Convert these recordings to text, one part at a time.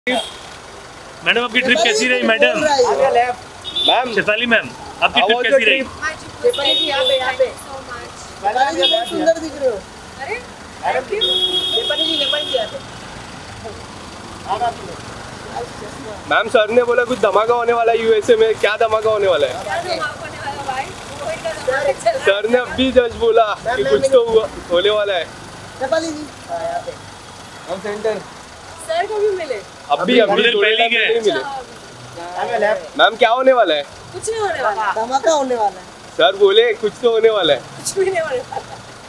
Madam आपकी trip कैसी रही मैडम? मैम शेफाली मैम आपकी ट्रिप कैसी रही? शेफाली जी यहाँ पे बहुत सुंदर दिख रहे हो। अरे थैंक यू शेफाली जी यहाँ पे। मैम सर ने बोला कुछ धमाका होने वाला है यूएसए में, क्या धमाका होने वाला है? सर ने अभी जस्ट बोला कि कुछ तो होने वाला है। शेफाली जी यहाँ पे हम सेंटर सर को भी मिले अभी पहले गए। मैम क्या होने वाला है? कुछ नहीं होने वाला, धमाका होने वाला है। सर बोले कुछ तो होने वाला है। कुछ भी नहीं होने वाला।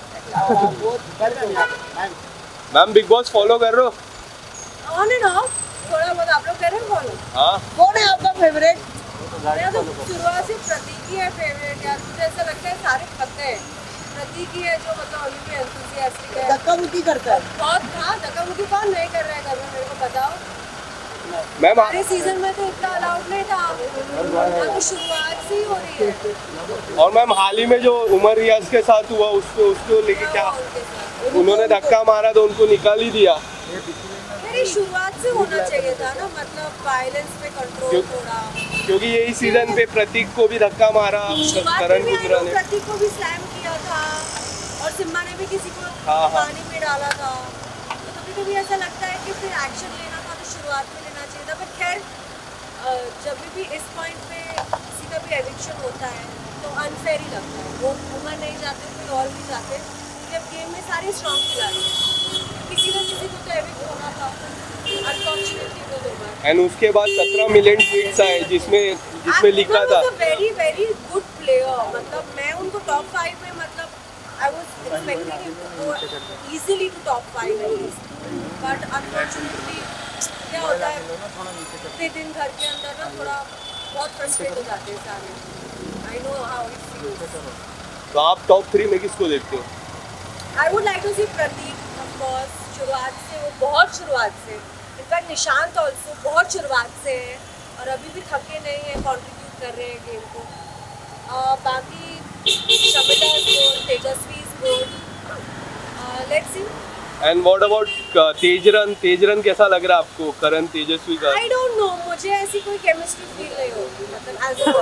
मैम बिग बॉस फॉलो कर रहे हो? ऑन एंड ऑफ थोड़ा बहुत आप लोग कर रहे हैं फॉलो? हाँ। कौन है आपका फेवरेट? मेरा तो शुरुआत से प्रतीक ही है फेवरेट यार, मुझे ऐसा लगता है सारे पता है प्रतीक ही है जो मतलब अभी भी एंथुसियास्टिक है। धक्का मुक्की करता है बहुत। हाँ धक्का मुक्की कौन नहीं कर रहा है घर में, मेरे को बताओ। मैम हमारे सीजन में तो इतना अलाउड नहीं था, तो शुरुआत से ही हो रही है। और मैम हाल ही में जो उमर रियाज के साथ हुआ उसको लेके क्या उन्होंने धक्का मारा तो उनको निकाल ही दिया। मेरी शुरुआत से होना चाहिए था ना, मतलब वायलेंस पे कंट्रोल थोड़ा, क्योंकि यही सीजन पे प्रतीक को भी धक्का मारा, करण कुंद्रा ने प्रतीक को भी स्लैम किया था और सिम्मा ने भी किसी को पानी में डाला था। तो कभी-कभी ऐसा लगता है कि फिर एक्शन लेना था तो शुरुआत में लेना चाहिए था। बट खैर जब भी इस पॉइंट पे किसी का भी एविक्शन होता है तो अनफेयर ही लगता है। वो उमर नहीं जाते कोई और भी जाते, जब गेम में सारे स्ट्रॉन्ग खिलाड़ी हैं, किसी न किसी को तो एविक्ट होना था अनफॉर्चुनेटली वो उमर। एंड उसके बाद 17 मिलियन ट्वीट्स आए जिसमें लिखा था वेरी वेरी गुड प्लेयर, मतलब मैं उनको टॉप 5 में मतलब I was expecting him to go easily to top 5 at least, but unfortunately क्या होता है इतने दिन घर के अंदर ना थोड़ा बहुत फ्रस्ट्रेट हो जाते हैं सारे। I know how it feels. तो आप टॉप 3 में किसको देखते हो? I would like to see Prateek of course, शुरुआत से वो बहुत शुरुआत से, इनफैक्ट निशांत ऑल्सो बहुत शुरुआत से है और अभी भी थके नहीं है, कंट्रीब्यूट कर रहे हैं गेम को। बाकी Shamita is good, Tejasswi is good, let's see. And what about TejRan कैसा लग रहा है आपको करण तेजस्वी का? आई डोंट नो, मुझे ऐसी कोई केमिस्ट्री फील नहीं होती, मतलब as a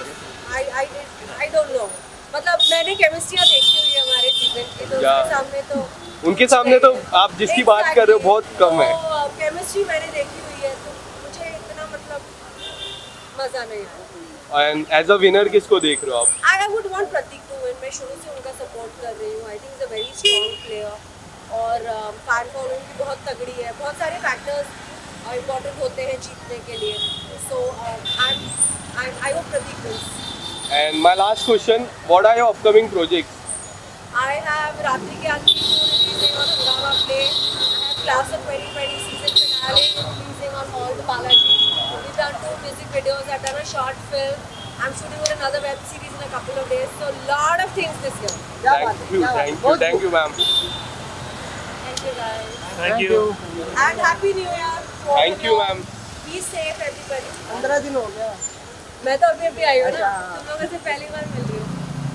I don't know, मतलब मैंने केमिस्ट्रियाँ देखी हुई है हमारे सीजन की, तो उनके सामने तो आप जिसकी बात कर रहे हो बहुत कम है। केमिस्ट्री मैंने देखी हुई है तो मुझे इतना मतलब मजा नहीं आया। एंड एज अ विनर किसको देख रहे हो आप? I would want Prateek to win, मैं शुरू से उनका सपोर्ट कर रही हूँ। I think is a very strong player और फैन फॉलोइंग भी बहुत तगड़ी है, बहुत सारे फैक्टर्स इम्पोर्टेंट होते हैं जीतने के लिए, so I hope Prateek wins. And my last question, what are your upcoming projects? I have Ratri Ki Akhri 2 releasing on Hungama Play. I have Class of 2020 season finale releasing on all the Balaji. We've done 2 music videos. I've done a short film. I'm shooting with another web series in a couple of days. So lot of things this year. Thank you, ma'am. Thank you guys. Thank you. And happy New Year. Thank you, ma'am. Be safe everybody. 15 दिन हो गया। मैं तो अभी आई हूँ ना, तुम लोगों से पहली बार मिल रही हूँ।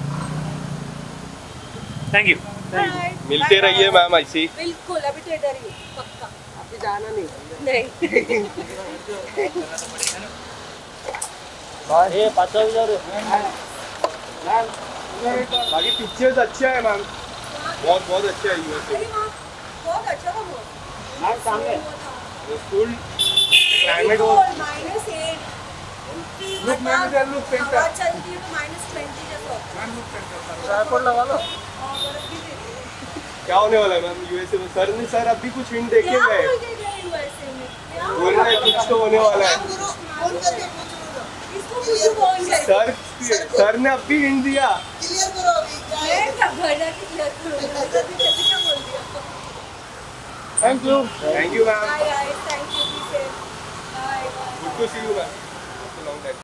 Thank you. मिलते रहिए मैम ऐसे ही। बिल्कुल, अभी तो इधर ही हूँ पक्का। अभी जाना नहीं। नहीं। ये 5000 बाकी पिक्चर्स अच्छा है मैम, बहुत अच्छा है यूएसए। बहुत अच्छा था वो। मैम सामने स्कूल क्लाइमेट और -8 लुक मैम इधर लुक पेंटर हवा चलती है तो -20 जैसा होता है। मैम लुक पेंटर ट्राइपॉड लगा लो। और बर्फ भी दे रही है। क्या होने वाला है मैम यूएसए में? सर अभी कुछ हिंट देखे क्या गए बोल के गए यूएसए में? बोल रहे हैं कुछ तो होने वाला है। इसको कुछ बोल गए। सर ने अभी हिंट दिया। क्लियर करो अभी क्या है? मैं क्या भरना की क्लियर करूंगा? अभी कैसे क्या बोल दिया? Thank you ma'am. Bye guys, thank you. Be safe. Bye. Good to see you ma'am.